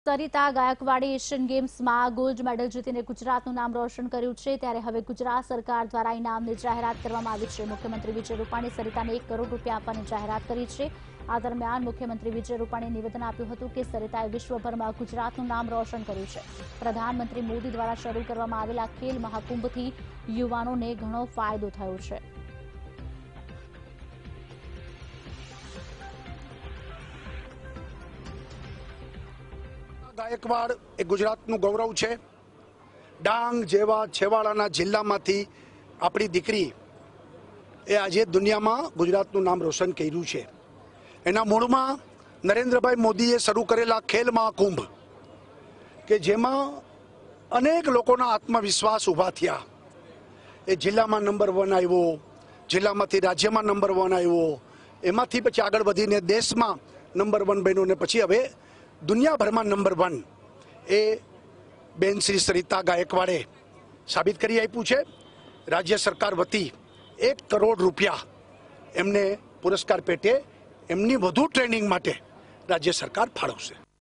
સરિતા ગાયકવાડે એશિયન ગેમ્સમાં gold medal જીતીને ગુજરાતનું નામ રોશન કર્યું છે। ત્યારે હવે ગુજરાત સરકાર દ્વારા ઇનામની જાહેરાત કરવામાં આવી છે। મુખ્યમંત્રી વિજય રૂપાણી સરિતાને 1 કરોડ રૂપિયા આપવાની જાહેરાત કરી છે। આ દરમિયાન મુખ્યમંત્રી વિજય રૂપાણીએ નિવેદન આપ્યું હતું કે સરિતાએ વિશ્વભરમાં ગુજરાતનું નામ રોશન કર્યું છે। પ્રધાનમંત્રી મોદી દ્વારા શરૂ કરવામાં આવેલા ખેલ મહાકુંભથી યુવાનોને ઘણો ફાયદો થયો છે। ગાયકવાડ એ ગુજરાતનું ગૌરવ છે। ડાંગ જેવા છેવાડાના જિલ્લામાંથી આપણી દીકરી એ આજે દુનિયામાં ગુજરાતનું નામ રોશન કર્યું છે। એના મૂળમાં નરેન્દ્રભાઈ મોદીએ શરૂ કરેલા ખેલ મહાકુંભ કે જેમાં અનેક લોકોના આત્મવિશ્વાસ ઊભા થયા। એ જિલ્લામાં નંબર 1 આવ્યો, જિલ્લામાંથી રાજ્યમાં નંબર 1 આવ્યો, એમાંથી પછી આગળ વધીને દેશમાં નંબર 1 બન્યો ને પછી હવે દુનિયાભરમાં નંબર 1 એ બેન શ્રી સરિતા ગાયકવાડે સાબિત કરી આપ્યું છે। રાજ્ય સરકાર વતી 1 કરોડ રૂપિયા એમને પુરસ્કાર પેટે એમની વધુ ટ્રેનિંગ માટે રાજ્ય સરકાર ફાળવશે।